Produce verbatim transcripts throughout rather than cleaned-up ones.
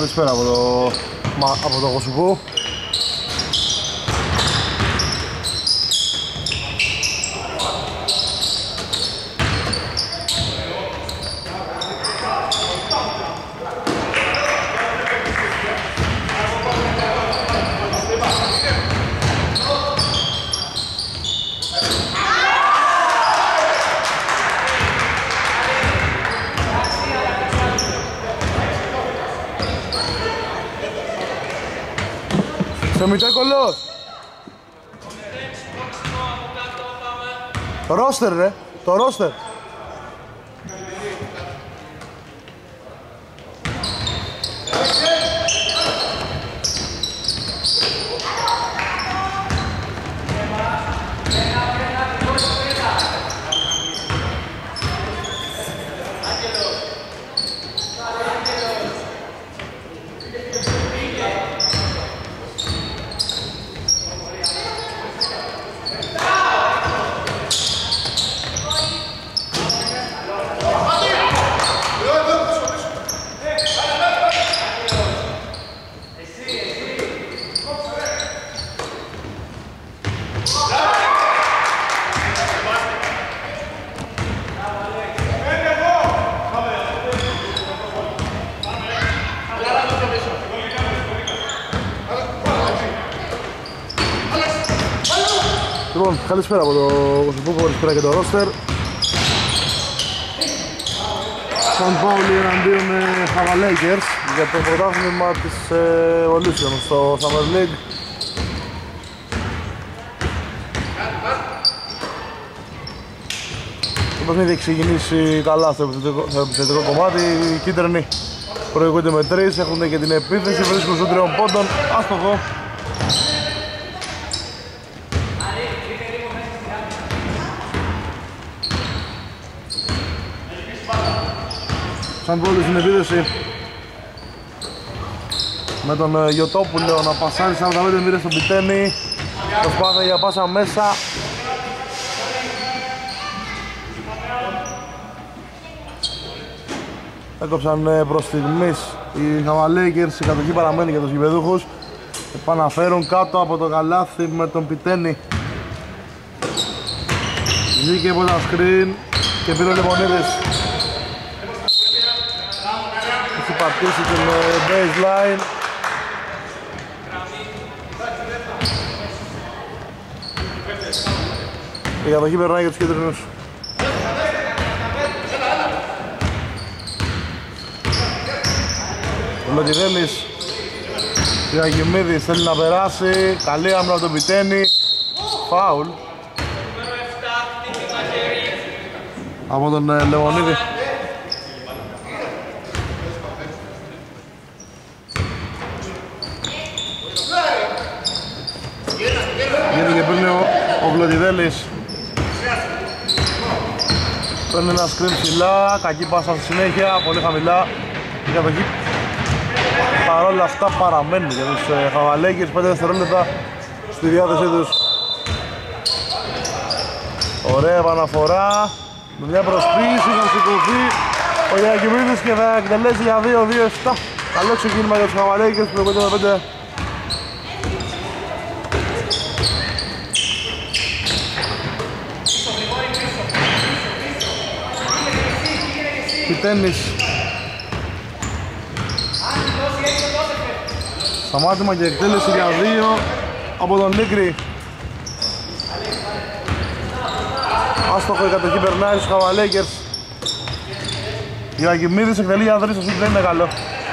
Καλησπέρα από το, από το Κωσουβού. Μητέκολος! Το ρόστερ ρε, το ρόστερ. Λοιπόν, καλησπέρα από το Κωσουβού, καλησπέρα και το ρόστερ. Σαν Πάουλη εναντίον Χαβα Λέικερς για το πρωτάθλημα της Evolution στο Summer League. Το παιχνίδι έχει ξεκινήσει καλά στο επιθετικό κομμάτι. Οι κίτρινοι προηγούνται με τρεις, έχουν και την επίθεση, βρίσκουν στους τριών πόντων, άστοχο. Σαν πόλη στην επίδεση με τον Γιωτόπουλο να πασάρει σαράντα πέντε μοίρες στον Πιτένι. Προσπάθεια για πάσα μέσα. Έκοψαν προς στιγμής οι Χαβα Λέικερς, η κατοχή παραμένει για τους γηπεδούχους. Επαναφέρουν κάτω από το καλάθι με τον Πιτένι. Βγήκε από τα screen και πήρε ο Λεμονίδης. Έχει πατήσει την baseline. Η κατοχή περνάει για τους κίτρινους. Ο Λοκιδέλης Ιαγημίδης θέλει να περάσει. Καλή άμυνα από τον Πιτένι. Φάουλ από τον Λεωνίδη. Γίνεται και πριν ο, ο Βλωτιδέλης. Παίρνει ένα σκριν ψηλά, κακή πάσα στη συνέχεια, πολύ χαμηλά. Η κατοχή παρόλα αυτά παραμένει για τους Χαβα Λέικερς, πέντε δευτερόλεπτα στη διάθεσή τους. Ωραία επαναφορά, με μια προσποίηση θα σηκωθεί ο Ιακυμίδης και θα εκτελέσει για δύο δύο επτά. Καλό ξεκίνημα για τους Χαβα Λέικερς που είναι πέντε. Πιτένις. Σταμάτημα και εκτέλεση για δύο από τον Νίκρη. Άστοχο η κατοχή περνάει στους Χαβα Λέικερς. Γιακιμίδης εκτελεί για τρεις, το σούτ δεν είναι καλό.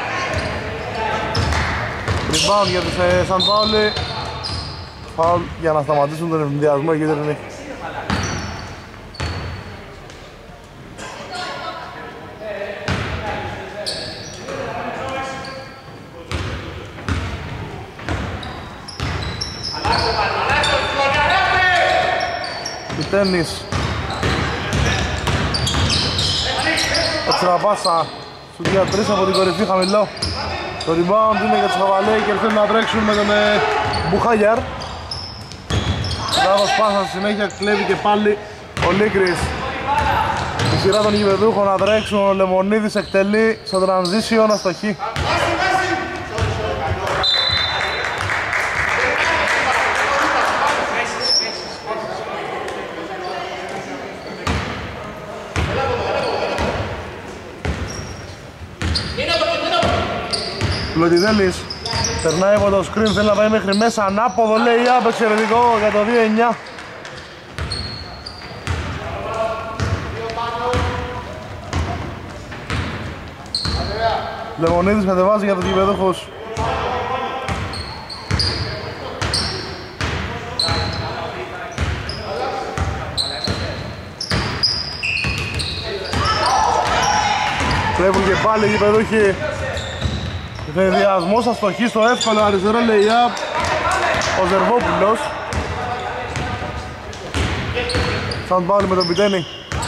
Rebound για τους ε, Σαν Πάουλη. Φάουλ για να σταματήσουν τον ευνηδιασμό οι κίτρινοι. Τένις. Εξτραπάσα σου δύο τρία από την κορυφή χαμηλό. Το rebound είναι για τους Χαβα Λέικερς, θέλουν να τρέξουν με τον ε, Μπουχάγιαρ. Λάθος πάσα στη συνέχεια, κλέβει και πάλι ο Λίκρης. Η σειρά των γηπεδούχων να τρέξουν, ο Λεμονίδης εκτελεί στο transition αστοχή. Βλωτιδέλης περνάει από το screen, θέλει να πάει μέχρι μέσα, ανάποδο λέει up, εξαιρετικό για το δύο εννιά. Λεμονίδης κατεβάζει για τους γηπεδούχους. Κλέβουν και πάλι οι γηπεδούχοι. Δεδιασμός αστοχή στο εύκολο αριστερό lay-up. Ο Ζερβόπουλος. Σαν πάλι με τον Πιτένι.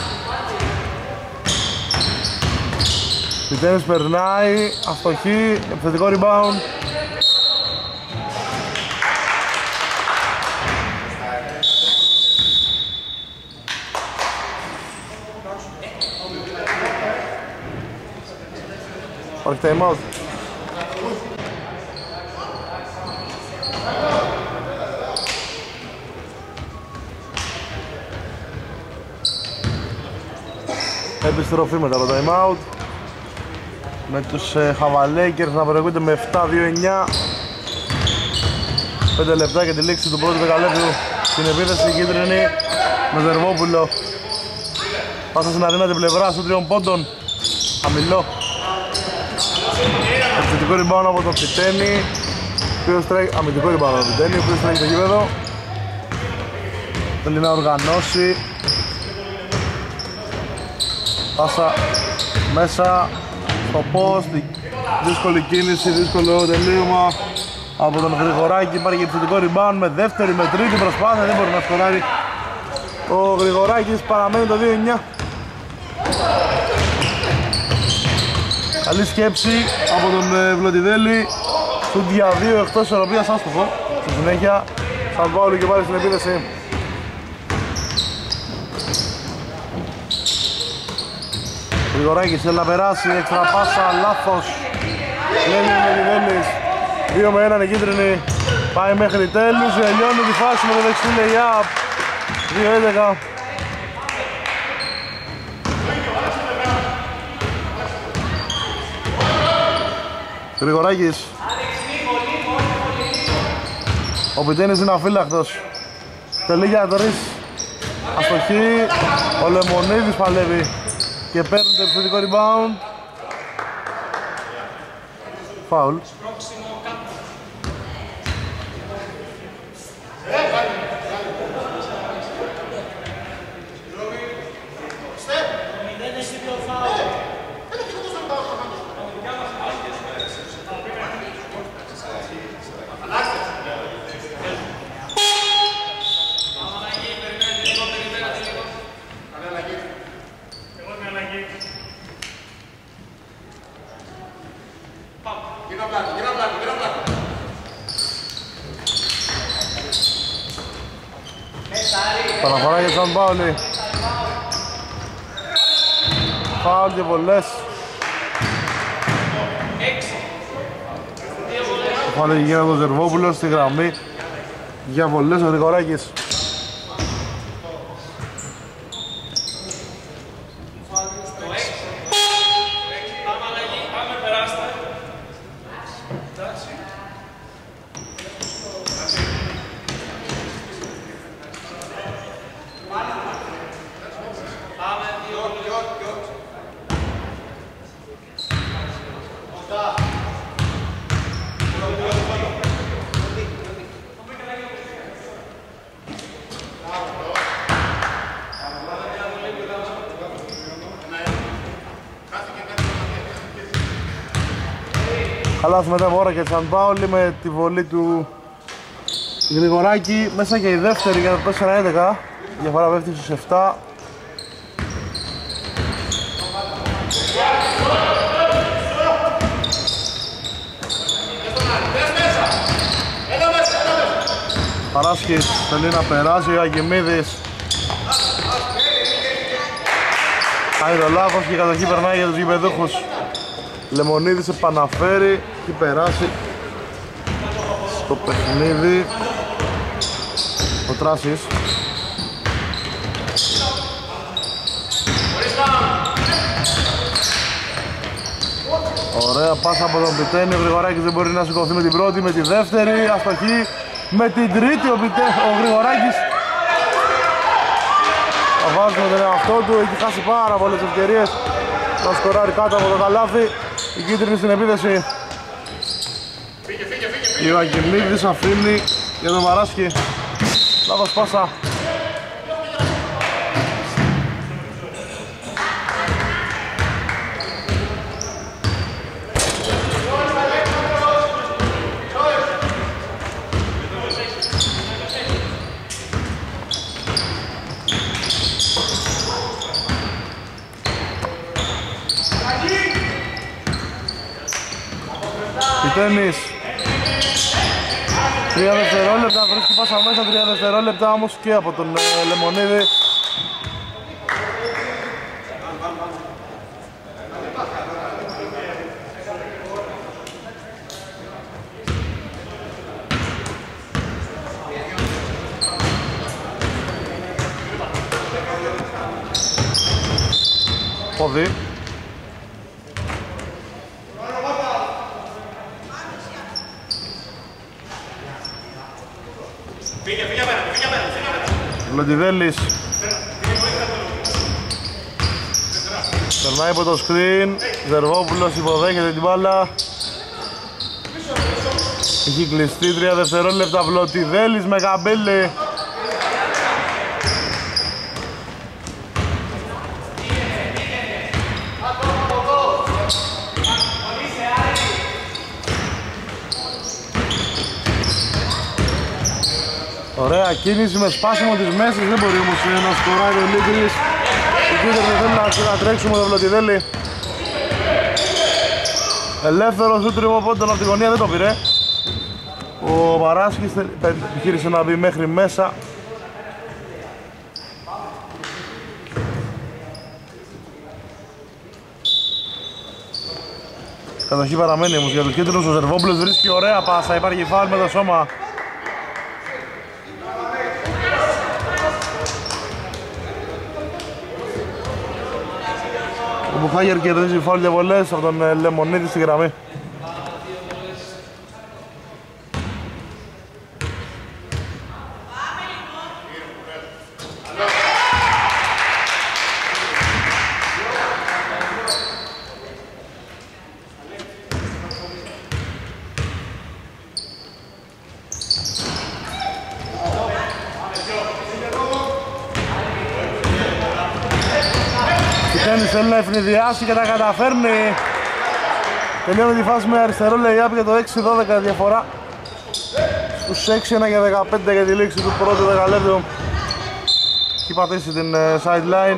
Πιτένις περνάει, αστοχή, επιθετικό rebound. Υπάρχει time out. Επιστροφή μετά από time out. Με τους ε, Χαβαλέικερς να προηγούνται με επτά δύο εννιά. πέντε λεπτά για τη λήξη του πρώτου δεκαλέπτου. Στην επίθεση κίτρινη με Ζερβόπουλο. Πάσα στην αδύνατη πλευρά των τριών πόντων. Χαμηλό. Επιθετικό rebound από τον Πιτένι. Αμυντικό rebound από τον Πιτένι, ο οποίος τρέχει το γήπεδο. Θέλει να οργανώσει. Πάσα μέσα στο post. Δύσκολη κίνηση, δύσκολο τελείωμα από τον Γρηγοράκη. Υπάρχει επιθετικό rebound με δεύτερη, με τρίτη προσπάθεια. Δεν μπορεί να σκοράρει ο Γρηγοράκης, παραμένει το δύο εννιά. Καλή σκέψη από τον ε, Βλωτιδέλη. Σουτ για δύο εκτός ισορροπίας, άστοχο. Στη συνέχεια Σαν Πάολο και πάλι στην επίθεση. Γρηγοράκης θέλει να περάσει, έξτρα πάσα, λάθος. Λέει ο Βλωτιδέλης. δύο με ένα η κίτρινη. Πάει μέχρι τέλους, τελειώνει τη φάση με το δεξί lay-up. δύο έντεκα. Γρηγοράκης. Ο Πιτένης είναι αφύλακτος. Τελεί για τρεις. Αστοχή. Ο Λεμονίδης παλεύει και παίρνει το επιθετικό rebound. Φάουλ. Παραφορά για τον Πάολη. Φάουλ και βολές. Πάλι γίνεται ο Ζερβόπουλος στη γραμμή για βολές ο Γρηγοράκης. Χαλάς μετά από ώρα και Σαν Πάολη με τη βολή του Γρηγοράκη. Μέσα και η δεύτερη για το τέσσερα έντεκα. Διαφορά πέφτει στους επτά. Παράσκης θέλει να περάσει ο Αγγιμίδης. Κάνει το λάθος και η κατοχή περνάει για τους γηπεδούχους. Λεμονίδης επαναφέρει και περάσει στο παιχνίδι ο Τράσης. Ωραία πάσα από τον Πιτένη, ο Γρηγοράκης δεν μπορεί να σηκωθεί με την πρώτη, με τη δεύτερη, αστοχή με την τρίτη ο, Πιτέ, ο Γρηγοράκης. Θα βάζει με τον εαυτό του, έχει χάσει πάρα πολλές ευκαιρίες να σκοράρει κάτω από το καλάθι. Η κίτρινη στην επίθεση. Ο Αγγελίδης αφήνει για τον Βαράσκι. Λάθος πάσα. Τένις. Τρία δευτερόλεπτα, βρίσκει πάσα μέσα, τρία δευτερόλεπτα όμως και από τον ε, Λεμονίδη. Πόδι. Βλοντιδέλης περνάει από το σκριν, Ζερβόπουλος υποδέχεται την μπάλα. Έχει κλειστεί τρία δευτερόλεπτα, Βλοντιδέλης με καμπέλη. Ωραία κίνηση με σπάσιμο της μέσης, δεν μπορεί όμως να σκοράρει ο Λίγκρης. Η Κίτερ δεν θέλει να τρέξουμε τον Βλοντιδέλη. Ελεύθερο σου τριμό πόντων από τη γωνία, δεν το πήρε. Ο Βαράσκης επιχείρησε να μπει μέχρι μέσα. Κατοχή παραμένει όμως για τους κίτρινους. Ο Ζερβόπουλος βρίσκει ωραία πάσα, υπάρχει φάουλ με το σώμα. Ο Μπουχάγερ κερδίζει φάουλ για βολές από τον Λεμονίδη στη γραμμή. Θέλει να ευνηδιάσει και τα καταφέρνει. Τελειώνει τη φάση με αριστερό lay-up για το έξι δώδεκα διαφορά. Στους έξι ένα για δεκαπέντε για τη λήξη του πρώτου δεκαλέπτου. Έχει πατήσει την sideline.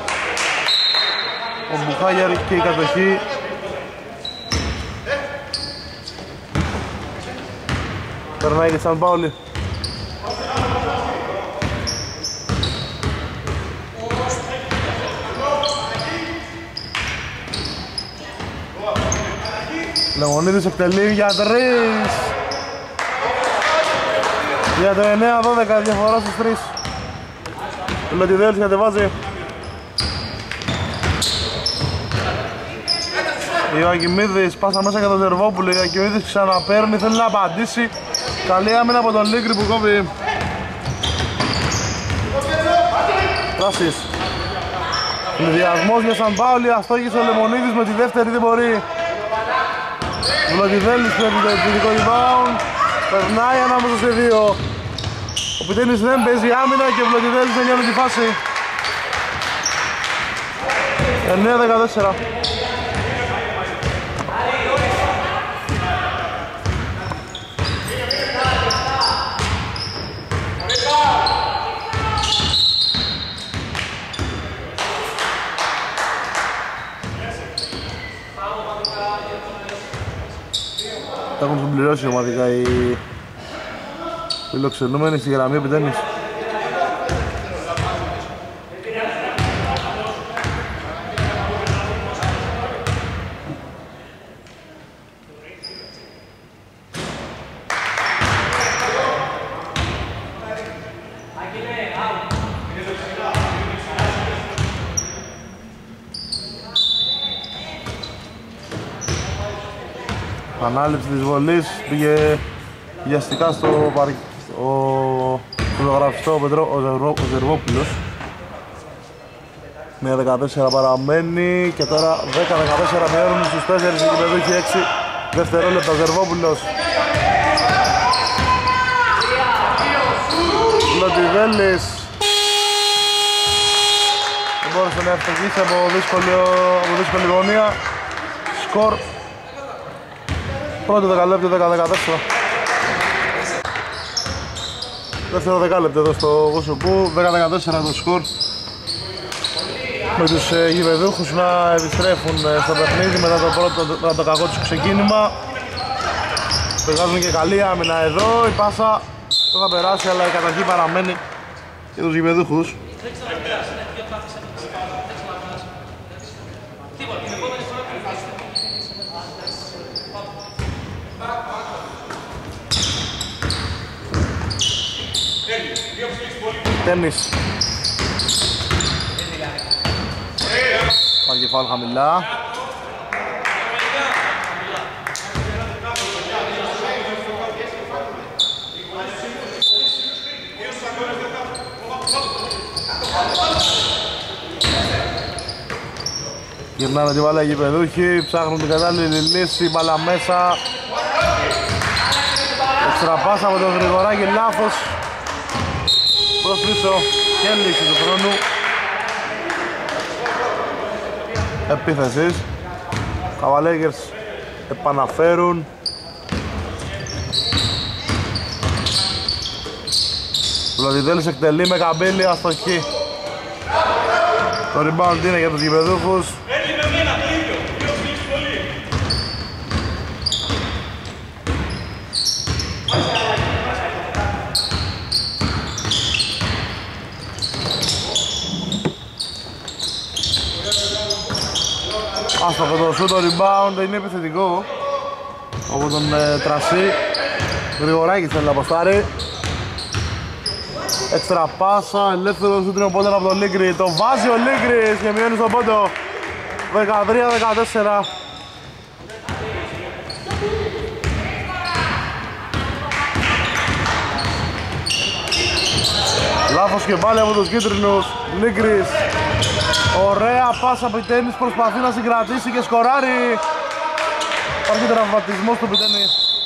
Ο Μπουχάγερ και η κατοχή. Περνάει και Σαν Πάολη. Λεμονίδης εκτελεί για τρεις. Για το εννέα δώδεκα διαφορά στους τρεις. Ο Λοντιδέλης κατεβάζει. Ιωακιμίδης πάσα μέσα για τον Ζερβόπουλο. Ιωακιμίδης ξαναπαίρνει, θέλει να απαντήσει. Καλή άμυνα από τον Λίγκρη που κόβει. Πράσις. Συνδυασμός για Σαν Πάολη, αστόχησε ο Λεμονίδης με τη δεύτερη, δεν μπορεί. Βλοντιδέλης πρέπει το επιθετικό rebound. Περνάει ανάμεσα σε δύο. Ο Πιτένης δεν παίζει άμυνα και ο Βλοντιδέλης δεν κάνει τη φάση. εννέα δεκατέσσερα. Τα έχουν συμπληρώσει ομαδικά οι φιλοξενούμενοι στη γραμμή ο Πιτένης. Ανάληψη της βολής, πήγε βιαστικά στο παρ... ο φωτογραφιστό ο, Πετρό... ο, Ζερβό... ο Ζερβόπουλος. μία δεκατέσσερα παραμένει και τώρα δέκα δεκατέσσερα μειώνουν στους τέσσερις, εκεί παιδού έχει έξι δευτερόλεπτα. Ο Ζερβόπουλος. Λοτιδέλης. Δεν μπόρεσε να ευτυχίσει από δύσκολη, από δύσκολη γωνία. Σκορ πρώτο δεκαλέπτο δέκα δεκατέσσερα. Δεύτερο δεκάλεπτο εδώ στο Γουσουπού, δέκα δεκατέσσερα το σκορ. Με τους ε, γηπεδούχους να επιστρέφουν ε, στο παιχνίδι μετά το πρώτο μετά το κακό τους ξεκίνημα. Βγάζουν και καλή άμυνα εδώ, η πάσα δεν θα περάσει αλλά η κατοχή παραμένει για τους γηπεδούχους. Τένις. Πάει και φάουλ χαμηλά. Γυρνάνε τη μπάλα οι γηπεδούχοι, ψάχνουν την κατάλληλη λύση, μπάλα μέσα. Εξτραπάσα από τον Γρηγοράκη, λάθος. Προς πίσω και λήξη του χρόνου επίθεσης. Καβαλέγερς επαναφέρουν. Βλωτιδέλης εκτελεί με καμπύλη, αστοχή. Το rebound είναι για τους γηπεδούχους. Άστοχο το shoot, το rebound είναι επιθετικό από τον ε, Τρασί. Γρηγοράκης θέλει να αποστάρει. Έξτρα πάσα, ελεύθερο σούτ είναι πόντο από τον Λίγκρι. Το βάζει ο Λίγκρις και μειώνει στον πόντο δεκατρία δεκατέσσερα. Λάθος και πάλι από τους κίτρινους. Λίγκρις. Ωραία πάσα Πιτένης, προσπαθεί να συγκρατήσει και σκοράρει. Υπάρχει τραυματισμός του Πιτένη.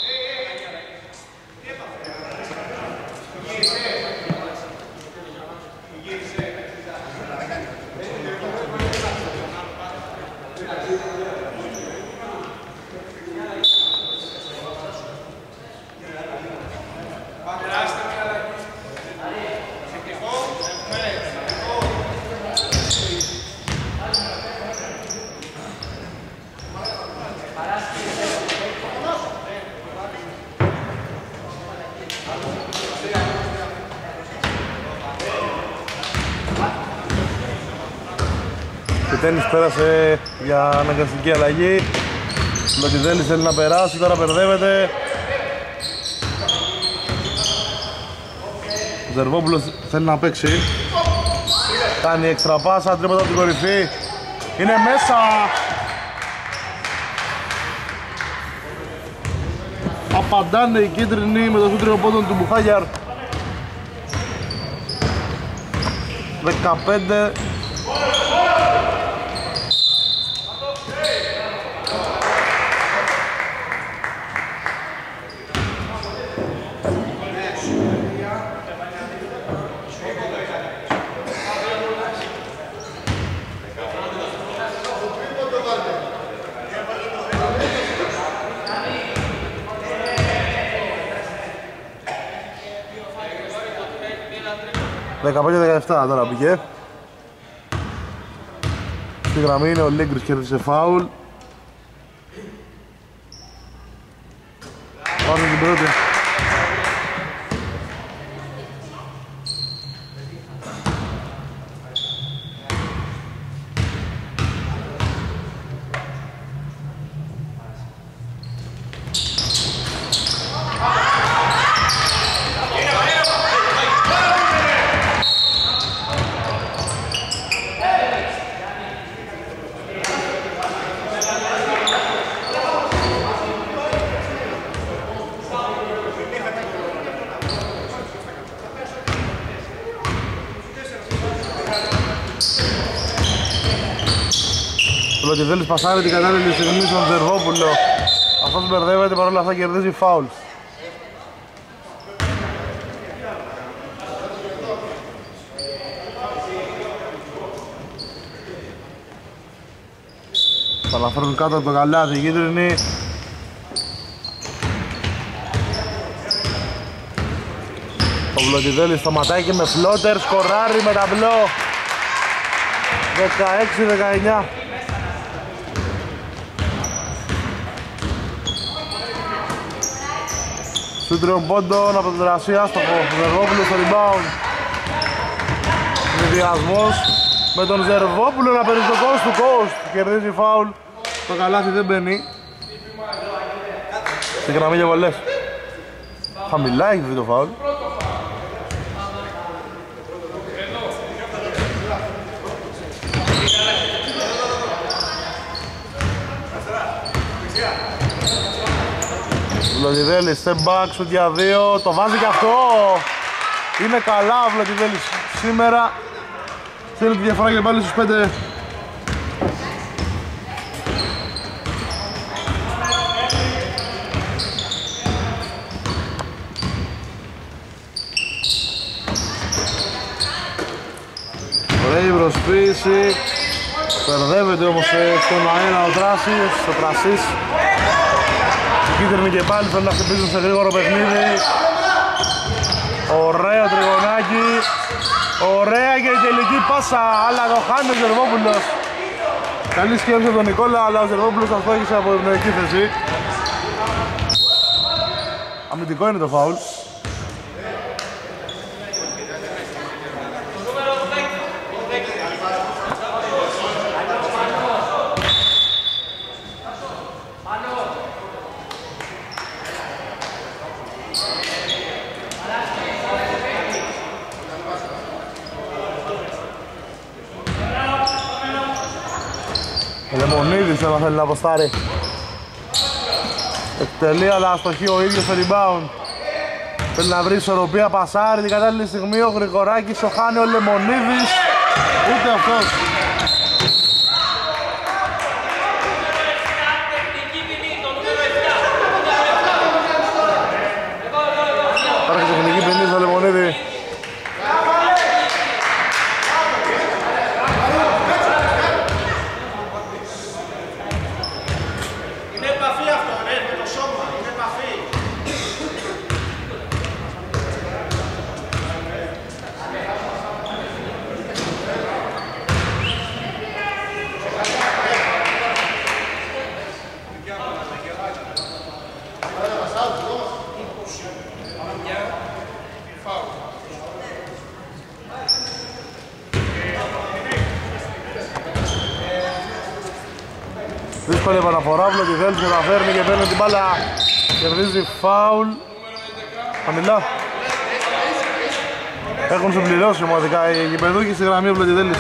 Τένις πέρασε για αναγκαστική αλλαγή. Λοτιδέλης θέλει να περάσει, τώρα μπερδεύεται. Ο Ζερβόπουλος θέλει να παίξει. Κάνει έξτρα πάσα, τρίποτα από την κορυφή. Είναι μέσα. Απαντάνε οι κίτρινοι με το σούτριο πόντο του Μπουχάγιαρ. δεκαπέντε. δεκαπέντε δεκαεπτά τώρα πήγε. Στη γραμμή είναι ο Λίγκρις, κέρδισε φάουλ. Πάμε την πρώτη. Βλωτιδέλης πασάρει την κατάλληλη στιγμή στον Ζερβόπουλο. Αυτός μπερδεύεται, παρόλα αυτά κερδίζει φάουλ. Θα αναφέρουν κάτω από το καλάθι, κίτρινη. Ο Βλωτιδέλης σταματάει και με φλότερ, σκοράρει με ταμπλό. δεκαέξι δεκαεννιά. Σου τριών πόντων από τον Τερασία, άστοχο. Ζερβόπουλο στο rebound. Συνδυασμός με τον Ζερβόπουλο να παίρνει στο coast to coast. Κερδίζει φάουλ. Το καλάθι δεν μπαίνει. Στη γραμμή για βολές. Χαμηλά έχει βγει το φάουλ. Βλωτιδέλης, step back, shoot για δύο, το βάζει και αυτό. Είναι καλά ο Βλωτιδέλης σήμερα. Θέλει τη διαφορά και πάλι στους πέντε. Ωραία η προσποίηση. Περδεύεται όμως στον αέρα ο Τράσης, ο Τρασής. Κίτρινοι και πάλι θέλουν να χτυπήσουν σε γρήγορο παιχνίδι. Ωραίο τριγωνάκι. Ωραία και η τελική πάσα, αλλά το χάνει ο Ζερβόπουλος. Καλή σκέψη από τον Νικόλα, αλλά ο Ζερβόπουλος θα στόχισε από την εκείθεση. Αμυντικό είναι το φάουλ. Λεμονίδης τώρα θέλει να αποστάρει. Εκτελεί αλλά αστοχεί ο ίδιος στο rebound. Θέλει να βρει ισορροπία, πασάρει την κατάλληλη στιγμή ο Γρηγοράκης, ο χάνει ο Λεμονίδης. Ούτε αυτός. Υπάρχει τεχνική ποινή στο Λεμονίδη. Δύσκολη επαναφορά, Βλωτιδέλης καταφέρνει και παίρνει την μπάλα. Κερδίζει φάουλ. Χαμηλά. Έχουν συμπληρώσει ομαδικά οι γηπεδούκοι στη γραμμή ο Βλωτιδέλης.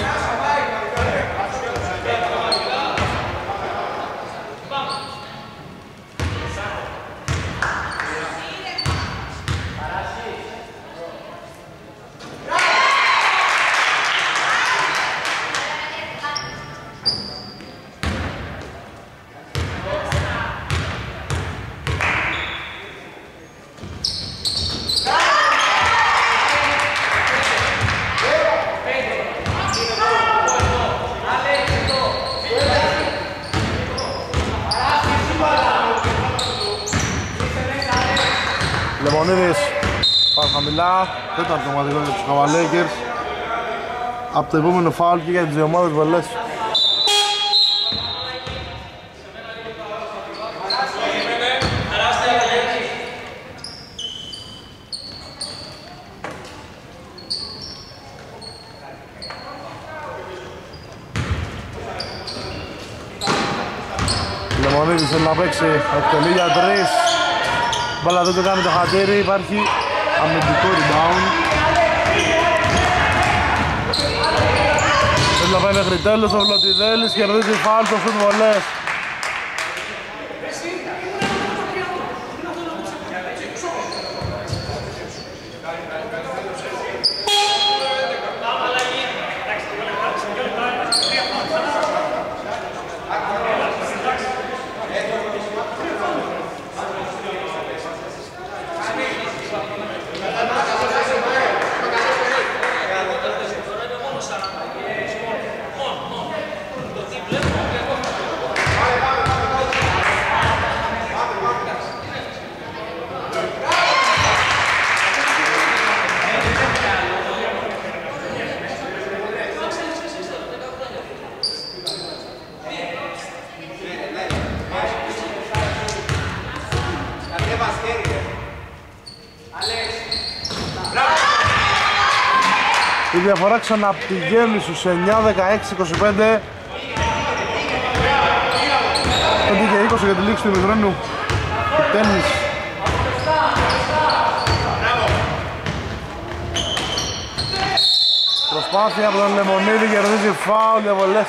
Λεμονίδης πάρα χαμηλά, τέταρτο ομαδικό για τους Καβαλέικερς. Από το επόμενο φάουλ και για τις δύο ομάδες βολές. Λεμονίδης θέλει να παίξει, εκτελεί για τρεις. Μπάλα δεν το κάνει το χατήρι, υπάρχει αμυντικό rebound. Θέλει να πάει μέχρι τέλος ο Βλωτιδέλης, κερδίζει φάουλ στο σουτ βολές. Η διαφορά ξαναπηγαίνει στους εννιά δεκαέξι είκοσι πέντε. πέντε και είκοσι για τη λήξη του ημιχρόνου. Τένις. Προσπάθεια από τον Λεμονίδη, κερδίζει φάουλ για βολές.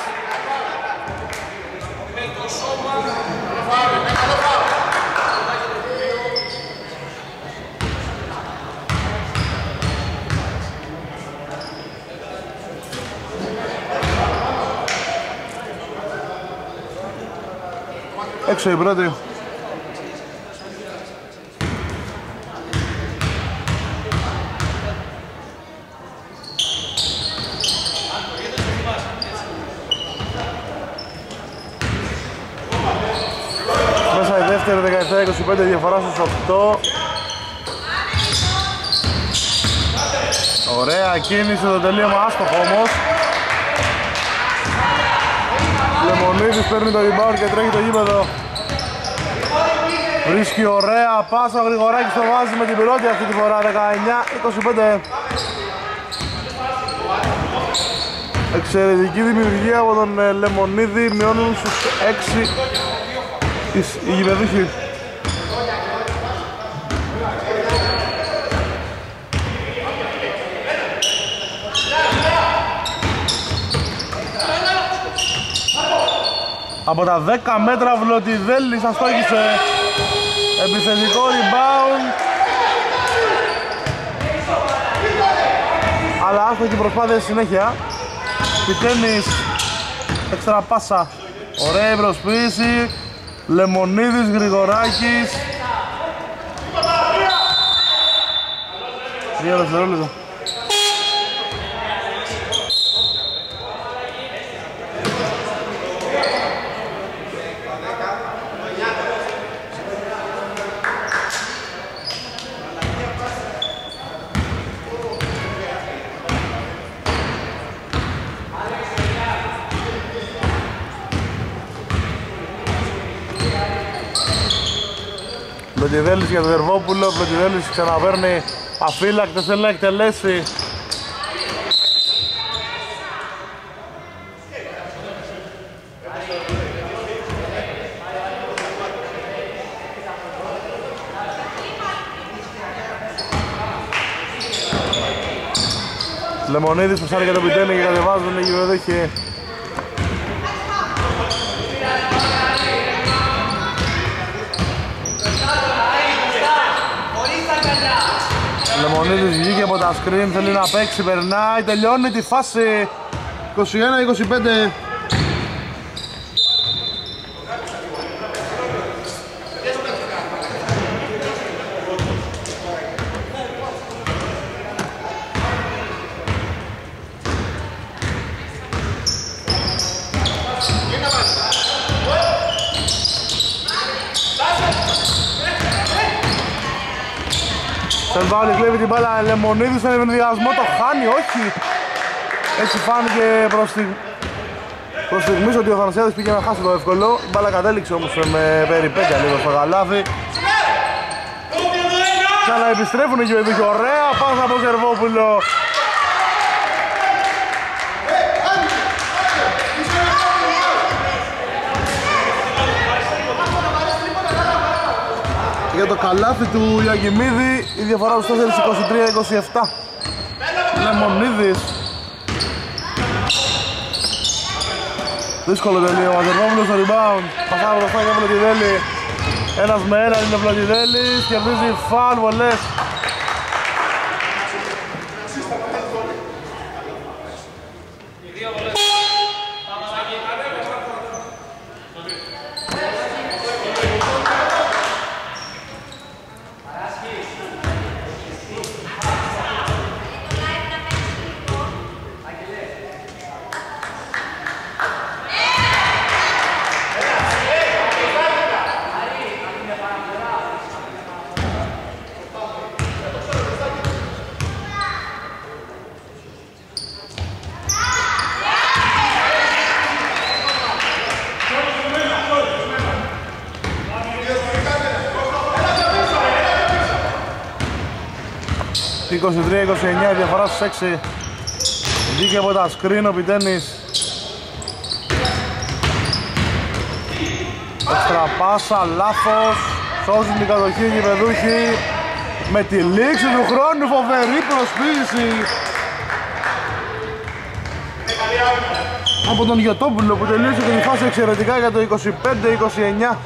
Έξω η πρώτη. Μέσα η δεύτερη, δεκαεπτά είκοσι πέντε, διαφορά στους οκτώ. Ωραία κίνηση, το τελείωμα άστοχο όμως. Λεμονίδης παίρνει το rebound και τρέχει το γήπεδο. Βρίσκει ωραία πάσα, ο Γρηγοράκης το βάζει με την πρώτη αυτή τη φορά, δεκαεννιά είκοσι πέντε. Εξαιρετική δημιουργία από τον Λεμονίδη, μειώνουν στους έξι οι γηπεδούχοι. Από τα δέκα μέτρα Βλωτιδέλης αστόχησε. Επιθετικό rebound. Αλλά άστοχη προσπάθεια συνέχεια. Πιτένης, έξτρα πάσα. Ωραία η προσποίηση. Λεμονίδης, Γρηγοράκης. Δύο δευτερόλεπτα. Πλωτιδέλης για τον Δερβόπουλο, Πλωτιδέλης ξαναπαίρνει αφύλακτος, θέλει να εκτελέσει. Λεμονίδης που σάρει για τον Πιτένη και κατεβάζουν οι γηπεδούχοι. Λεμονίδης βγήκε από τα screen, θέλει να παίξει, περνάει, τελειώνει τη φάση. είκοσι ένα είκοσι πέντε. Σελβάουλη κλέβει την μπάλα, Λεμονίδης στον ενδιασμό, το χάνει, όχι. Έτσι φάνηκε προς τη... προς στιγμής ότι ο Θανασιάδης πήγε να χάσει το εύκολο. Η μπάλα κατέληξε όμως με περιπέτεια λίγο στο γαλάθι. Ξαναεπιστρέφουν οι γηπεδούχοι, ωραία πάσα από Ζερβόπουλο. Για το καλάθι του Ιαγιμίδη, η διαφορά του τέσσερα είκοσι τρία είκοσι επτά. Λεμονίδης. Δύσκολο τελείωμα, Ζερβόπουλος στο rebound. Πασάμε μπροστά για Βλωτιδέλη. Ένας με έναν είναι ο Βλωτιδέλης, κερδίζει φάουλ, βολές. είκοσι τρία είκοσι εννιά, διαφορά στους έξι. Βγήκε από τα σκριν ο Πιτένης. Εξτρα πάσα, λάθος. Σώζουν την κατοχή οι γηπεδούχοι. Με τη λήξη του χρόνου φοβερή προσποίηση από τον Γιωτόπουλο που τελείωσε την φάση εξαιρετικά για το είκοσι πέντε είκοσι εννιά.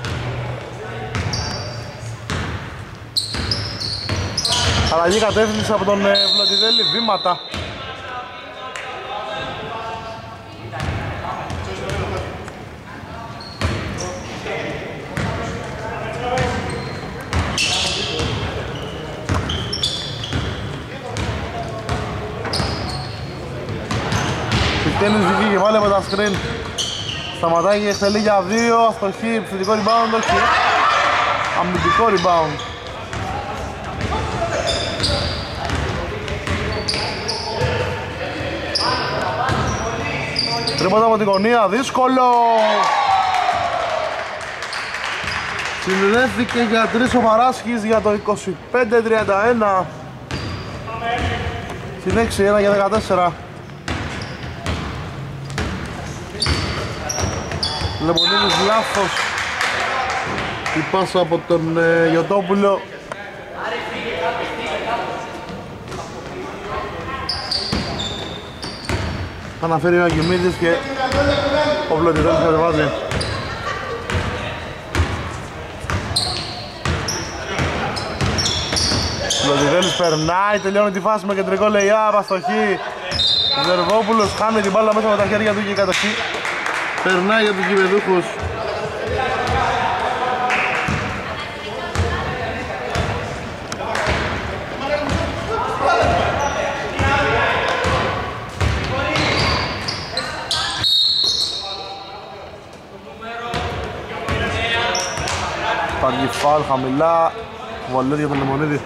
Αλλαγή κατεύθυνση από τον Βλοντιδέλη, βήματα. Τένις βγήκε και πάλι από τα screen. Σταματάει και εκτελεί για δύο. Αστοχή, επιθετικό rebound, όχι. Αμυντικό rebound. Τρίποτα από την γωνία, δύσκολο. Συνδέθηκε για τρεις ο Παράσχης για το είκοσι πέντε τριάντα ένα. Συνέχισε ένα για δεκατέσσερα. Λεμονίδης λάθος. Η πάσα από τον ε, Γιωτόπουλο. Αναφέρει ο Αγγιμίδης και ο Βλωτιδέλης κατεβάζει. Βλωτιδέλης περνάει, τελειώνει τη φάση με κεντρικό lay-up, αστοχή. Ζερβόπουλος χάνει την μπάλα μέσα με τα χέρια του και η κατοχή περνάει για τους γηπεδούχους. Υπάρχει φάουλ χαμηλά, βολές για τον Λεμονίδη.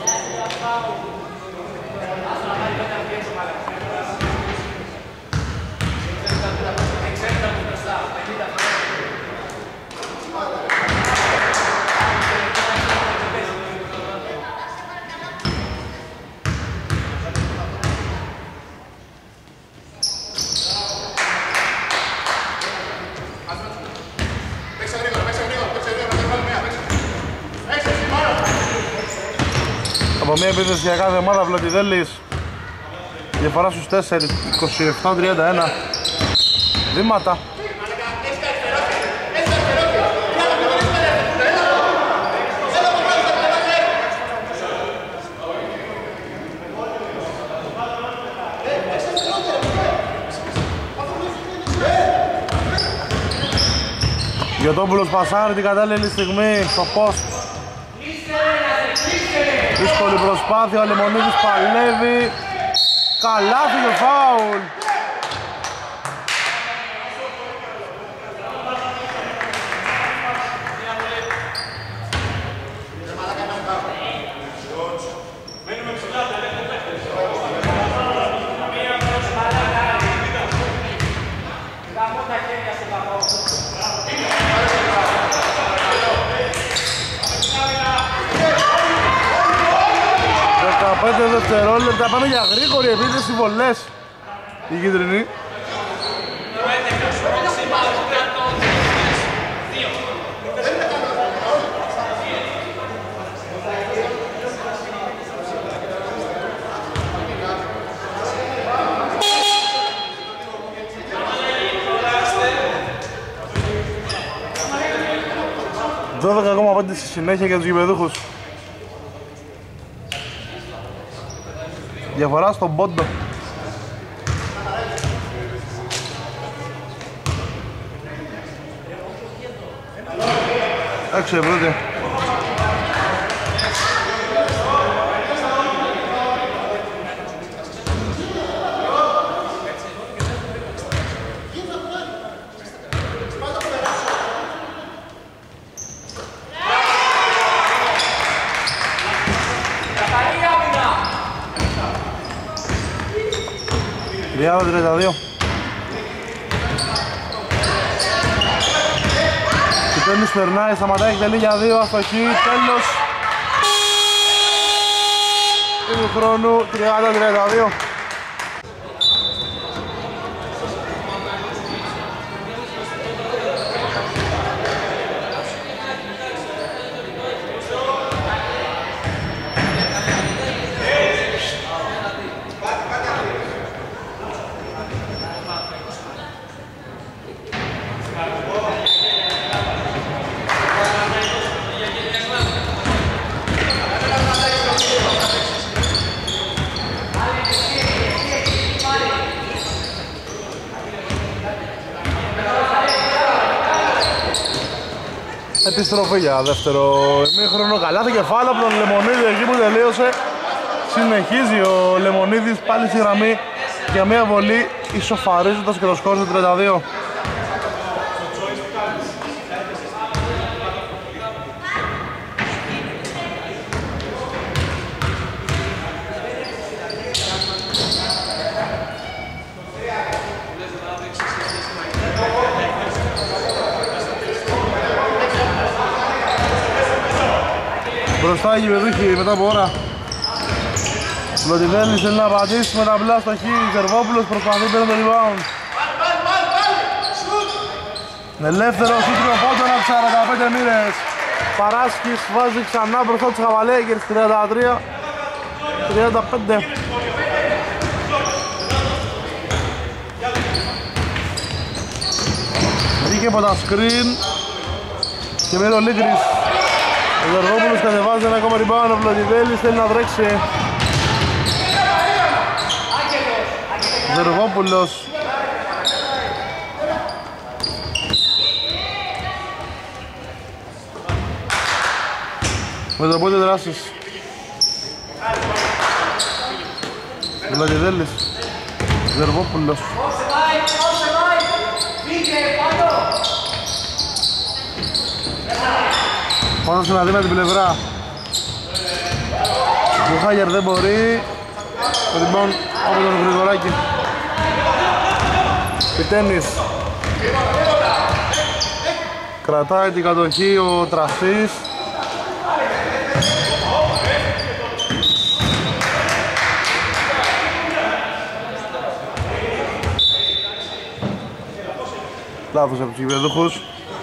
Από μια επίθεση για κάθε ομάδα, Βλωτιδέλης διαφορά στους τέσσερα, είκοσι επτά τριάντα ένα. Βήματα. Γιωτόπουλος πασάρει την κατάλληλη στιγμή στο post. Δύσκολη προσπάθεια, ο Λεμονίδης παλεύει. Καλάθι και φάουλ. δεκαπέντε δευτερόλεπτα, πάνε για γρήγορη επίθεση, βολές η κίτρινη. δώδεκα κόμμα πέντε στη συνέχεια για τους γηπεδούχους. Διαφορά στον πόντο. Έξω πρώτη. τριάντα τριάντα δύο. Και Τένις περνάει, σταματάει, εκτελεί για δύο, αστοχή, τέλος του χρόνου, τριάντα τριάντα δύο. επιστροφή για δεύτερο ημίχρονο. Καλά το κεφάλαιο από τον Λεμονίδη εκεί που τελείωσε. Συνεχίζει ο Λεμονίδης πάλι στη γραμμή για μια βολή, ισοφαρίζοντας και το σκορ στο τριάντα δύο. Μπροστά η γηπεδούχη μετά από ώρα. Λοτιδέλης θέλει να απαντήσει με τα μπλά στο χέρι. Ζερβόπουλος προσπαθεί πέρα το rebound. Ελεύθερο σούτριο πόντων από σαράντα πέντε μοίρες. Παράσκης βάζει ξανά μπροστά τους Χαβαλέγκερς. τριάντα τρία τριάντα πέντε. Βγήκε από τα screen και μένει ο Λίγκρης. Ο Ζερβόπουλος κατεβάζει ένα ακόμα rebound. Ο Βλοντιδέλης θέλει να τρέξει. Ζερβόπουλος. Με το πόδι δράσεις. Βλοντιδέλης. Ζερβόπουλος. Πάνω στην αδύνατη πλευρά. Ο Χάγερ δεν μπορεί. Το rebound από τον Γρηγοράκη. Πιτένης. Κρατάει την κατοχή ο Τρασής. Λάθος από τους γηπεδούχους.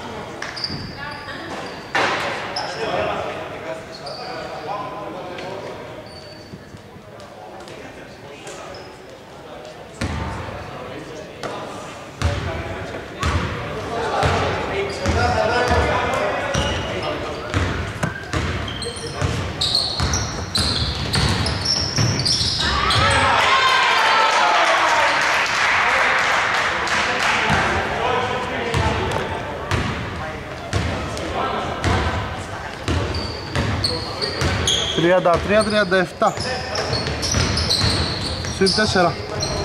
τριάντα τρία τριάντα επτά. Συν τέσσερα.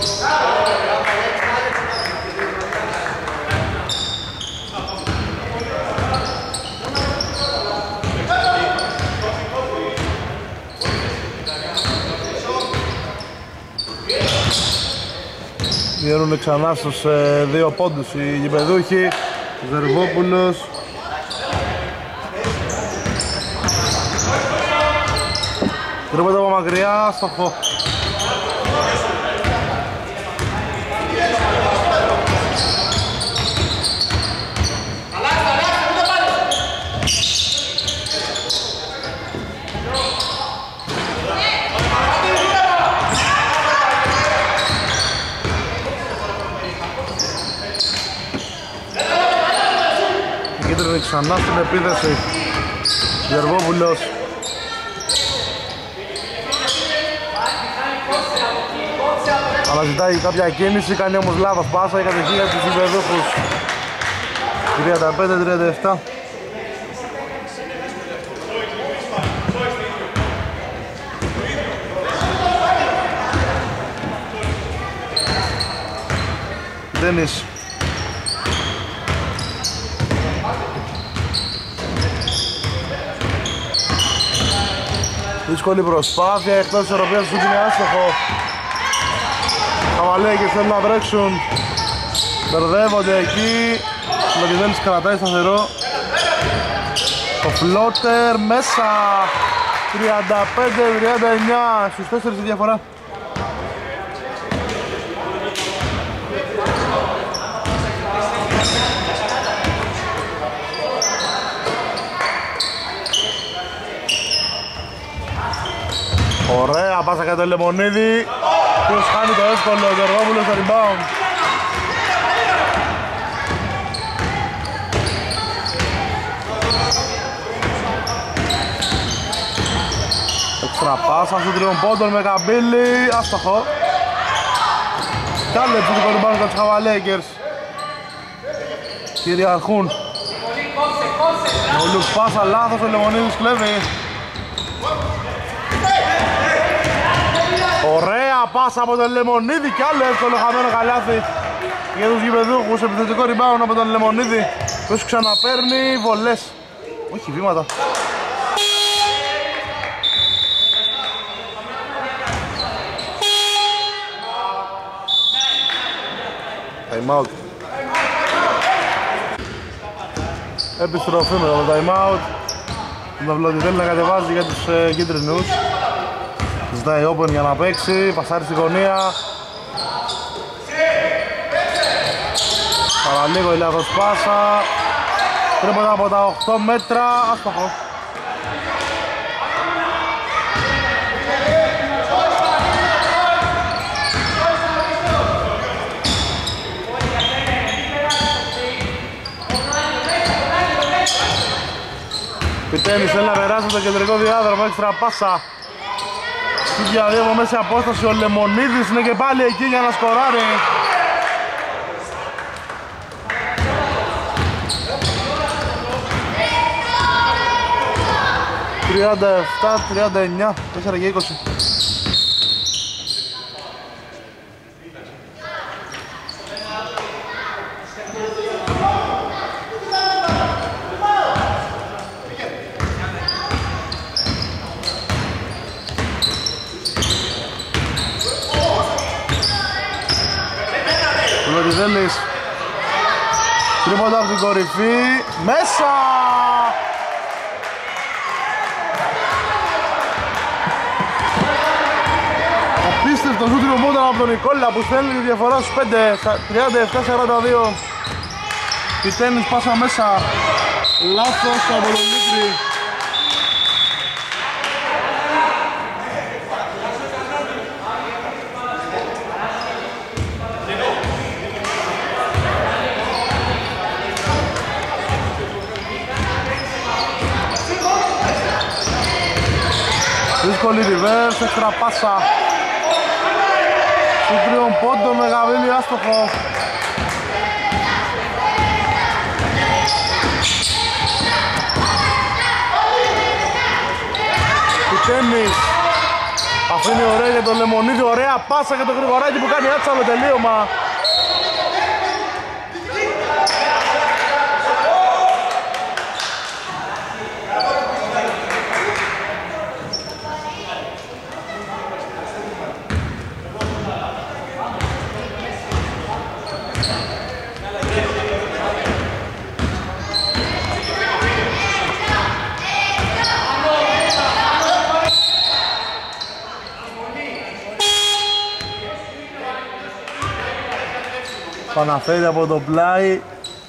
Βγαίνουν ξανά στους ε, δύο πόντους οι γηπεδούχοι. Ζερβόπουλος. Τρίποντο από μακριά, στοχό. Κίτρινη ξανά στην επίθεση. Γερβόπουλος. Αναζητάει κάποια κίνηση, κάνει όμως λάθος πάσα, η κατοχή για τους γηπεδούχους. τριάντα πέντε τριάντα επτά. Ντένις. Δύσκολη προσπάθεια, εκτός της ισορροπίας του είναι άστοχο. Χαβαλέγκες θέλουν να βρέξουν. Μπερδεύονται εκεί. Ο Λογιδέλης κρατάει σταθερό. Το φλότερ μέσα. τριάντα πέντε τριάντα εννιά στους τέσσερις η διαφορά. Ωραία πάσα κατά το Λεμονίδη. Ποιος χάνει το εύκολο, ο Γεωργόπουλος στο rebound. Έξτρα πάσα στον τριών πόντων με καμπύλη, άστοχο. Κάλεψε το rebound για τους Χαβαλέγκερς. Κυριαρχούν. Ο Λουκ πάσα λάθος, ο Λεμονίδης κλέβει. Ωραία πάσα από τον Λεμονίδη και άλλο εύκολο χαμένο καλάθι για τους γηπεδούχους. Επιθετικό rebound από τον Λεμονίδη, που ξαναπαίρνει βολές, όχι βήματα. Time out. Επιστροφή με το time out. Το Βλώτη θέλει να κατεβάζει για τους ε, κίτρινους. Ζητάει open για να παίξει, πασάρει στη γωνία. Παραλίγο η λάθος πάσα. Τρίποτα από τα οκτώ μέτρα, άστοχο. Πιτένης θέλει να περάσει το κεντρικό διάδρομο, έξτρα πάσα. Στη διαδίωμο μέση απόσταση, ο Λεμονίδης είναι και πάλι εκεί για να σκοράρει. τριάντα επτά τριάντα εννιά, τέσσερα και είκοσι. Λοντιζέλης, τρίποτα από την κορυφή, μέσα! Απίστευτο ζούτριο μόντρα από τον Νικόλα που στέλνει τη διαφορά στους πέντε, τριάντα επτά σαράντα δύο. Πιτένης πάσα μέσα, λάθος από τον Νίκρη. Δύσκολη reverse, έξτρα πάσα. Του τριών πόντων με Γαβρίλη άστοχο. Πιτένης αφήνει ωραία για τον Λεμονίδη, ωραία πάσα για τον Γρηγοράκη που κάνει άτσα με τελείωμα. Παναφέρει από το πλάι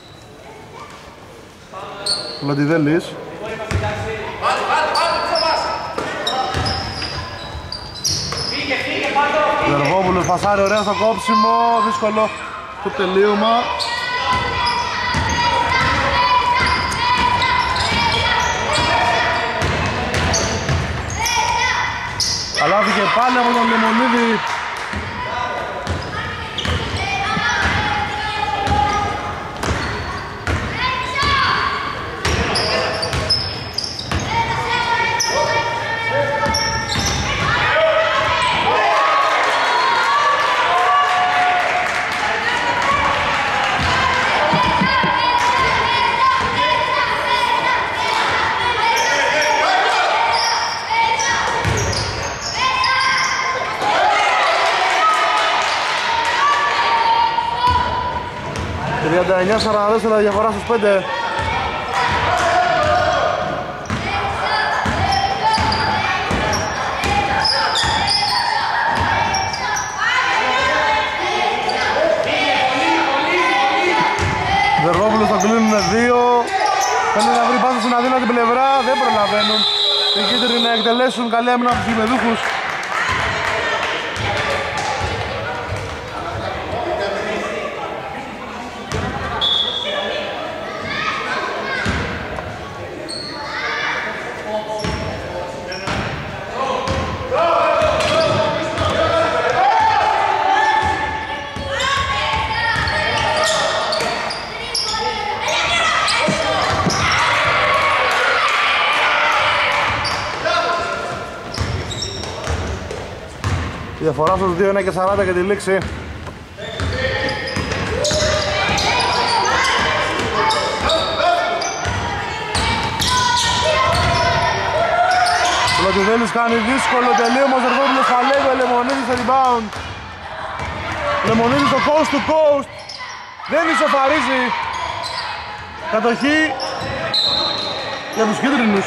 Λοντιδέλης. Γεργόπουλος πασάρει ωραία στο κόψιμο, δύσκολο το τελείωμα. Αλάθηκε πάλι από τον Λεμονίδη. τριάντα εννιά σαράντα τέσσερα διαφορά στους πέντε. Βεργόπουλος θα κλείνουν δύο. Θέλει να βρει πάσα στην αδύνατη πλευρά, δεν προλαβαίνουν. Οι κίτρινοι να εκτελέσουν, καλή άμυνα από τους γηπεδούχους. Η διαφορά στους δύο είναι και σαράντα για τη λήξη. Ο Λατιδέλης κάνει δύσκολο τελείωμα, ο Ζερβόπουλος παλεύει, ο Λεμονίδης στο rebound. Λεμονίδης στο coast to coast, δεν ισοφαρίζει. Κατοχή για τους κίτρινους.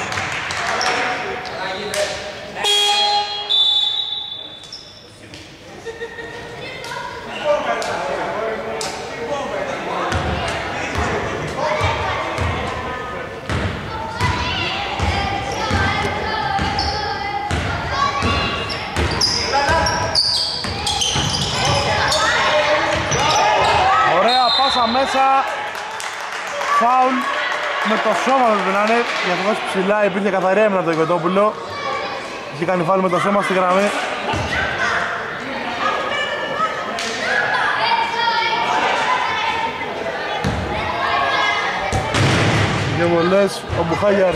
Μέσα φάουλ με το σώμα πρέπει να είναι, γιατί βάζει ψηλά υπήρχε καθαρή έμεινα από το Οικοτόπουλο. Είχε κάνει φάουλ με το σώμα στη γραμμή. Και βολές ο Μπουχάγιαρ.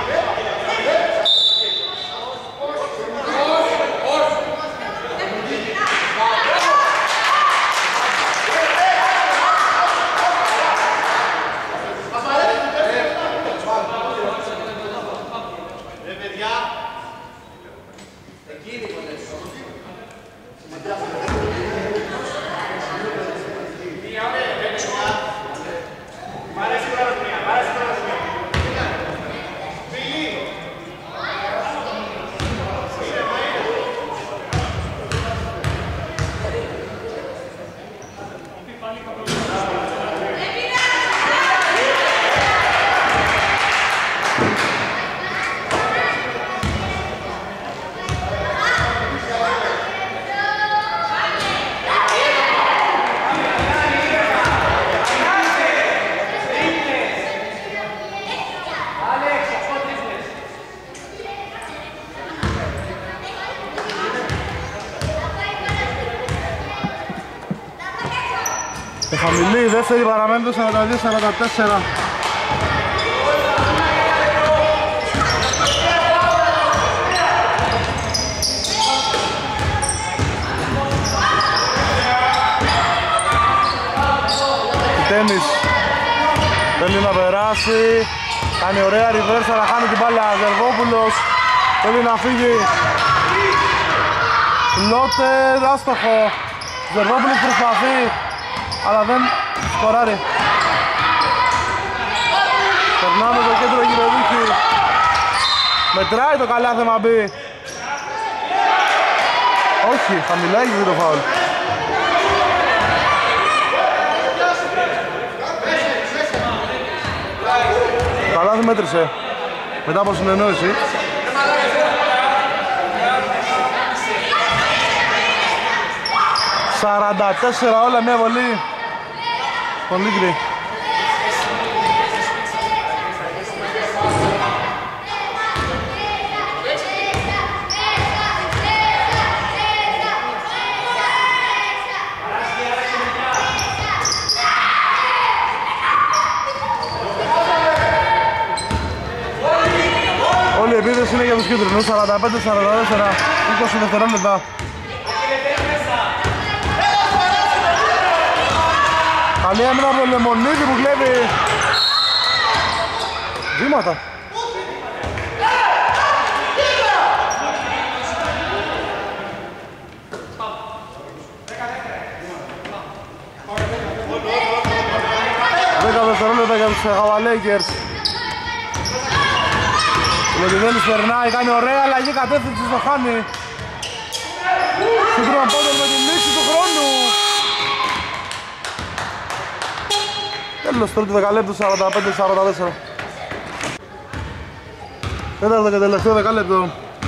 Χαμηλή, δεύτερη παραμένει το σαράντα δύο σαράντα τέσσερα. Τένις θέλει να περάσει, κάνει ωραία reverse, αλλά χάνει την μπάλα. Ζερβόπουλος θέλει να φύγει. Λότε, άστοχο. Ζερβόπουλος προσπαθεί, αλλά δεν σκοράρει. Περνάμε το κέντρο γηπεδούχη. Μετράει το καλάθι να μπει. Όχι, χαμηλά έχει το φάουλ. Το καλάθι μέτρησε μετά από συνεννόηση. σαράντα τέσσερα όλα, μια βολή. Πολύ γκρι. Όλη η επίθεση είναι για τους κίτρινους. Σαράντα πέντε σαράντα τέσσερα, είκοσι δευτερόλεπτα. Καλή έμεινα από τον Λεμονίδη που κλέβει βήματα. Δέκα δευτερόλεπτα για τους Χαβαλέικερς. Ο Λετιδέλης περνάει, κάνει ωραία αλλαγή κατεύθυνση στο χάνει. Σύγκρονα πόντων με τη λήξη του χρόνου. Τέλος τρίτου δεκαλέπτου, σαράντα πέντε σαράντα τέσσερα. Τέταρτο και τελευταίο δεκάλεπτο.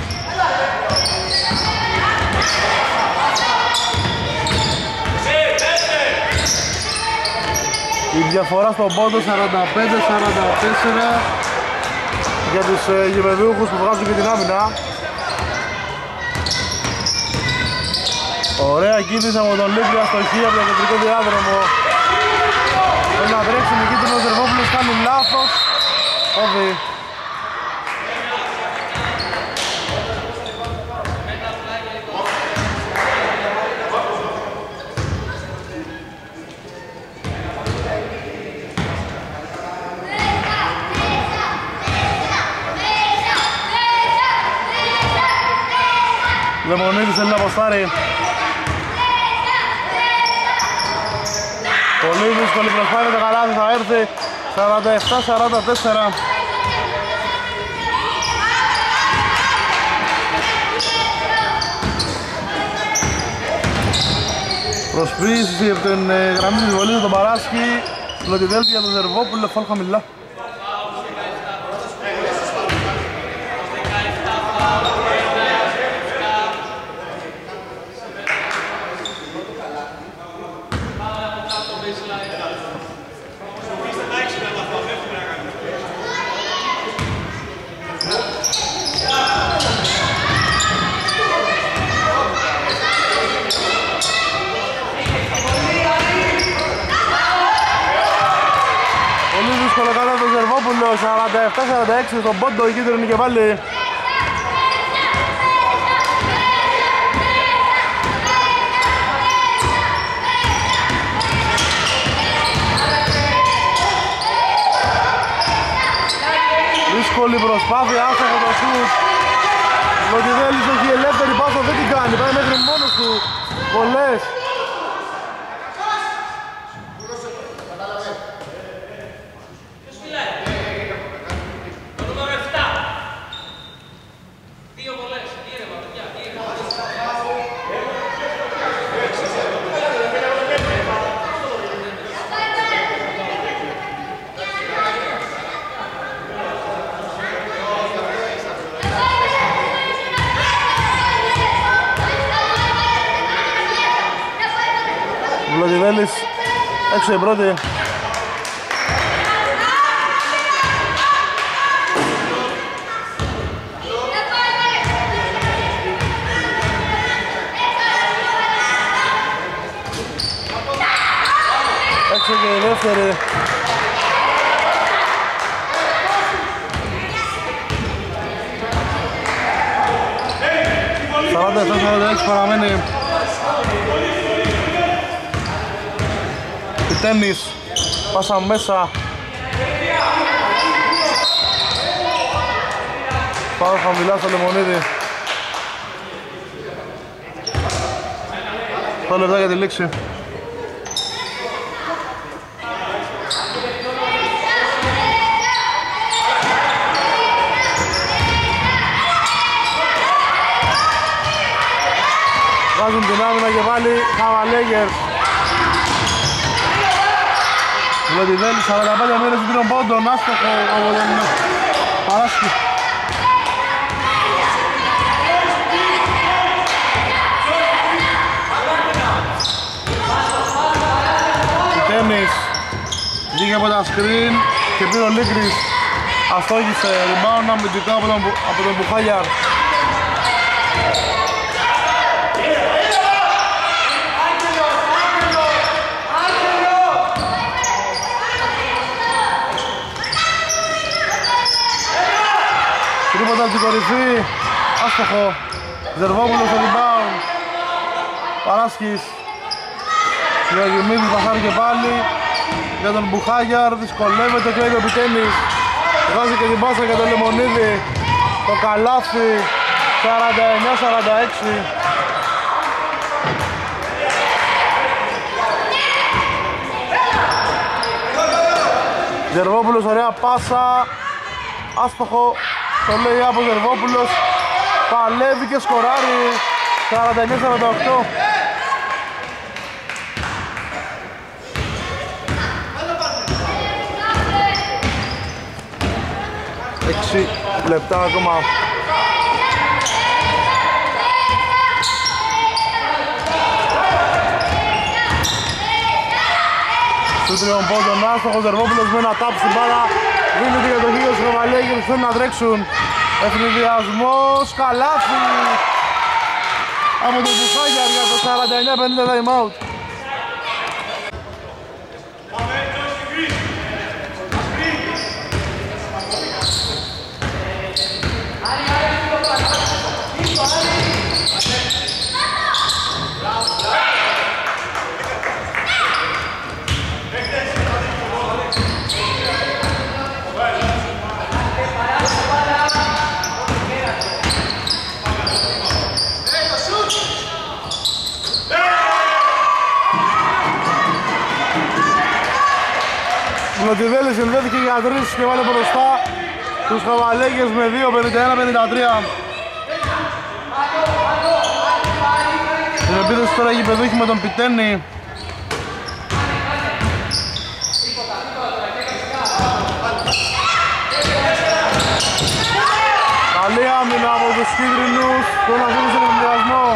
Η διαφορά στον πόντο σαράντα πέντε σαράντα τέσσερα για τους ε, γηπεδούχους που βγάζουν και την άμυνα. Ωραία κίνηση από τον Λίμπλια στο χ από το κεντρικό διάδρομο. Θέλει να τρέξει με κίτρινο, ο Ζερβόπουλος κάνει λάθος. Όδη. Λεμονίδης θέλει να αποστάρει. Πολύ δύσκολη προσπάθεια, το καλάθι θα έρθει. σαράντα επτά σαράντα τέσσερα. Προσποίηση από την ε, γραμμή της βολής τον Παράσκη. Λοτιδέλτη για τον Ζερβόπουλο, φάουλ χαμηλά. σαράντα επτά σαράντα έξι στον πόντο, η κίτρινη και πάλι. Δύσκολη προσπάθεια, άστοχο το σουτ. Λοτιδέλης έχει ελεύθερη πάσα, δεν την κάνει, πάει μέχρι μόνος του. Πολλές. Βλοντιδέλης έξω η πρώτη. Έξω και η δεύτερη. σαράντα επτά σαράντα έξι παραμένει. Τένις, πάσα μέσα. Πάω χαμηλά στο Λεμονίδη. Δύο λεπτά για τη λήξη. Βάζουν την άμυνα και πάλι Χαβαλέγερ. Βλοντιδέλης σαράντα πέντε μέρες του τρίτον πόντων, άστοχο από τον Παράσκη. Τένις βγήκε από τα σκριν και πήρε ο Λίγκρης, αστόχησε, rebound αμυντικό από τον, από τον Μπουχάγιαρ. Τρίποτα από την κορυφή, άστοχο. Ζερβόπουλος στο rebound. Παράσκης. Γεωργημίδης πασάρει και πάλι. Για τον Μπουχάγιαρ, δυσκολεύεται και ο Επιτένης. Βγάζει και την πάσα για τον Λεμονίδη. Το καλάθι, σαράντα εννιά σαράντα έξι. Ζερβόπουλος, ωραία πάσα. Άστοχο. Το λέει από Ζερβόπουλος, παλεύει και σκοράρει. Σαράντα εννιά σαράντα οκτώ. Έξι λεπτά ακόμα. Του τριών πόντων άστοχο, Ζερβόπουλος με ένα τάπ στην μπάλα. Δίνει την κατοχή για τους Χαβαλέγερς, θέλουν να τρέξουν. Ευνηδιασμός, καλάθι από τον Μπουχάγιαρ για το σαράντα εννιά πενήντα time out. Βλωτιδέλης συνδέθηκε για τρεις και βάλε μπροστά τους Χαβαλέγγες με δύο πενήντα ένα πενήντα τρία. Την επίθεση τώρα γηπεδούχη με τον Πιτένη. Καλή άμυνα από τους κίτρινους, τον αφήνει στον εμβιασμό.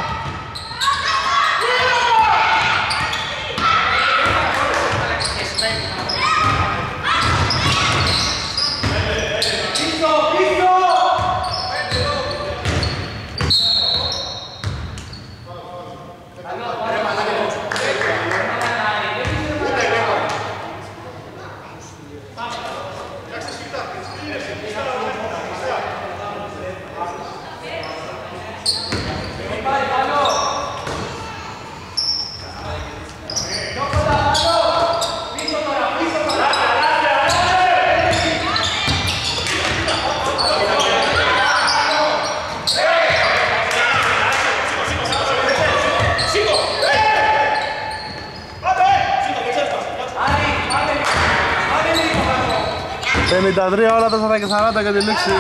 πενήντα τρία όλα τέσσερα και σαράντα για τη λήξη.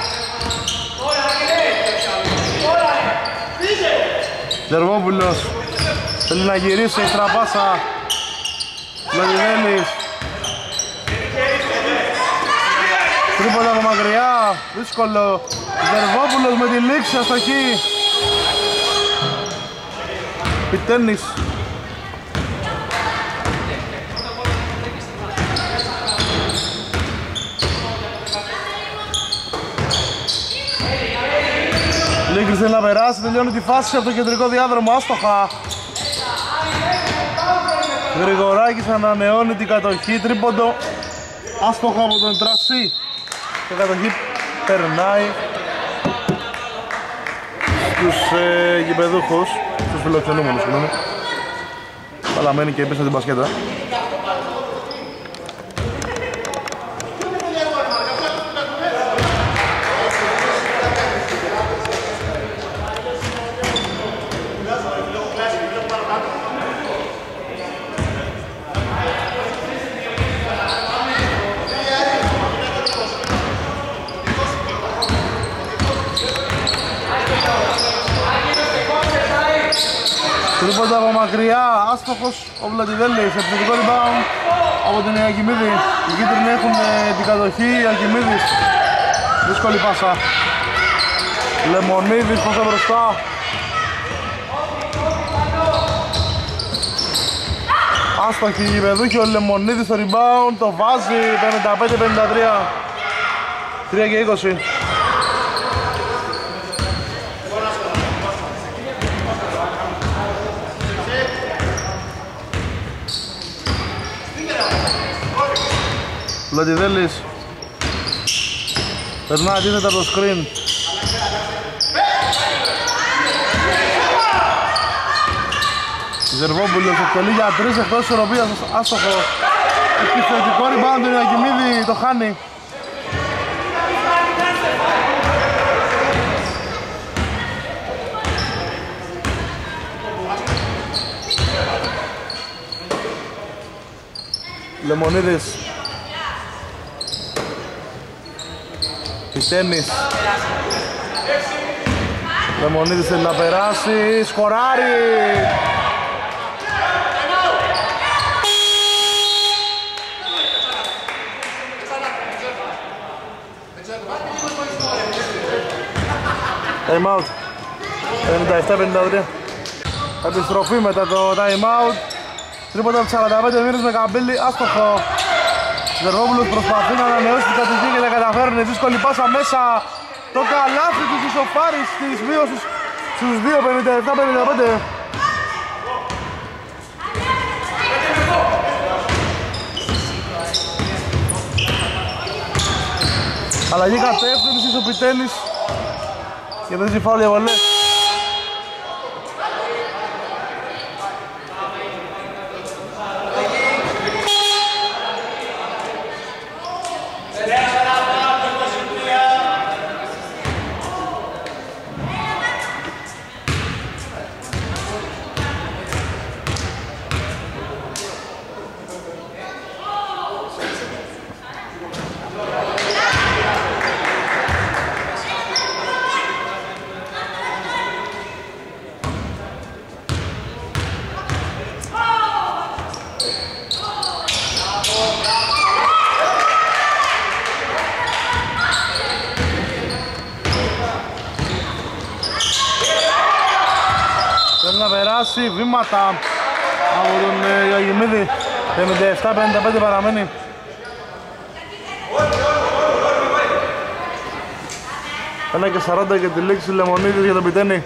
Ζερβόπουλος θέλει να γυρίσει εξτρα πάσα. Λογιδέλης. Τρίποντα από μακριά, δύσκολο. Ζερβόπουλος με τη λήξη, αστοχή. Πιτένης. Λίγκρης θέλει να περάσει, τελειώνει τη φάση από το κεντρικό διάδρομο, άστοχα. Γρηγοράκης ανανεώνει την κατοχή, τρίποντο, άστοχα από τον Τρασί. Και η κατοχή περνάει στους ε, γηπεδούχους, στους φιλοξενούμενους, συγγνώμη. Παλαμένη και πίσω την μπασκέτα. Τρίποντα από μακριά, άστοχος ο Βλατιδέλης, επιθετικό rebound από την Ιακιμίδη. Οι κίτρινοι έχουν ε, την κατοχή, Ιακιμίδης, δύσκολη πάσα. Λεμονίδης προς τα μπροστά. Άστοχη η γηπεδούχη, ο Λεμονίδης στο rebound, το βάζει, πενήντα πέντε πενήντα τρία, τρία και είκοσι. Βλατιδέλης περνά αντίθετα το screen. Ζερβόπουλος εκτελεί για τρεις εκτός ισορροπίας, άστοχο. Επιθετικό rebound του Ιακιμίδη, το χάνει. Λεμονίδης. Πιτένης. Λεμονίδης θέλει να περάσει, σκοράρει. Time out. πενήντα επτά πενήντα τρία. Επιστροφή μετά το time out. Τρίποντα από σαράντα πέντε μήνες με καμπύλη, άστοχο. Ζερβόπουλος προσπαθεί να ανανεώσει την κατοχή και να καταφέρνει. Δύσκολη πάσα μέσα. Το καλάθι του ισοφάρης της μείωσης στους δύο πενήντα επτά πενήντα πέντε. Αλλαγή κατεύθυνσης ο Πιτένης και δεν φάουλ για βολές. Θέλει να περάσει, βήματα από τον Ιωγημίδη. πενήντα επτά πενήντα πέντε παραμένει. ένα και σαράντα για τη λήξη Λεμονίδης για τον Πιτένη.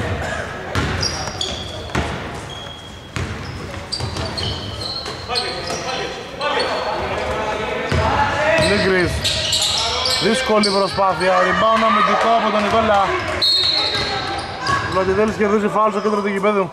Λίγκρης. Δύσκολη προσπάθεια. Rebound αμυντικό από τον Νικόλα. Βλατιδέλης κερδίζει φάουλ στο κέντρο του γηπέδου.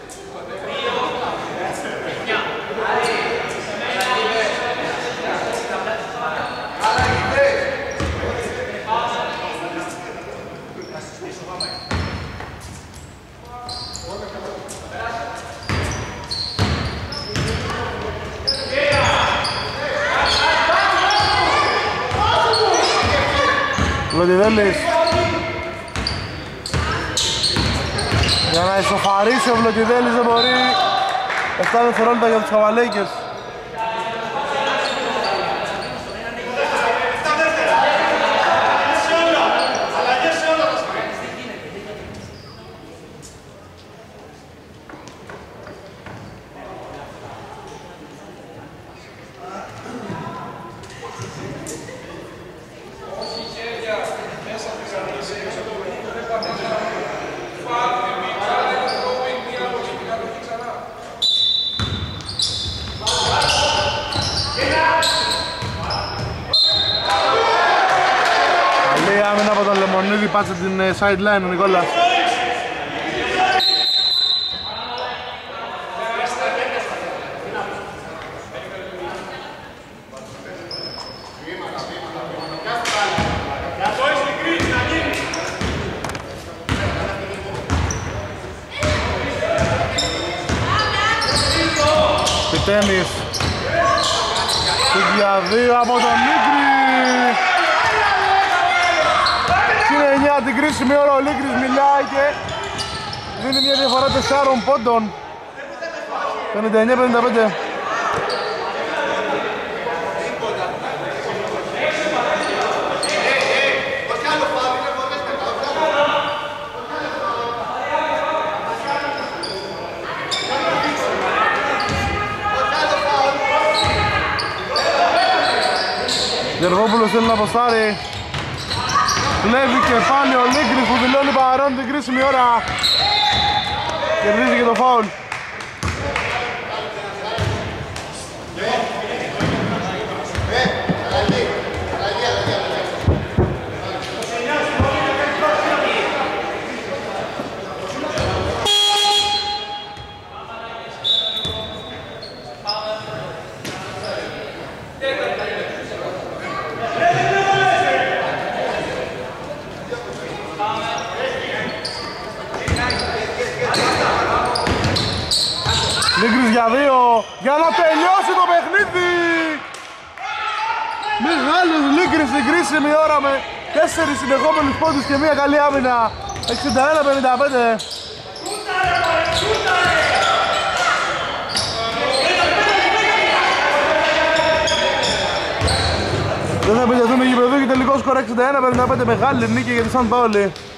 Βλατιδέλης για να ισοφαρίσει ο Βλατιδέλης, δεν μπορεί. Εφτά δευτερόλεπτα για τους Χαβαλέικες. Πάτσε την sideline ο Νικόλας. Πιτένης. Για δύο από τον Νίκρη. Είναι εννιά την κρίσιμη ώρα, ο Λίγκρης μιλάει και δίνει μια διαφορά τεσσάρων πόντων. πενήντα εννιά πενήντα πέντε. Γεργόπουλος θέλει να αποστάρει. Βλέπει και πάλι ο Λίγκρης που δηλώνει παρόν την κρίσιμη ώρα. Κερδίζει και το φάουλ. Λίγκρης για δύο, για να τελειώσει το παιχνίδι. Μεγάλος Λίγκρης στην κρίσιμη ώρα με τέσσερις συνεχόμενους πόντους και μια καλή άμυνα. εξήντα ένα πενήντα πέντε. Δεν θα επιτεθούν οι γηπεδούκοι, τελικό σκορ εξήντα ένα πενήντα πέντε. Μεγάλη νίκη για τη Σαν Πάολη.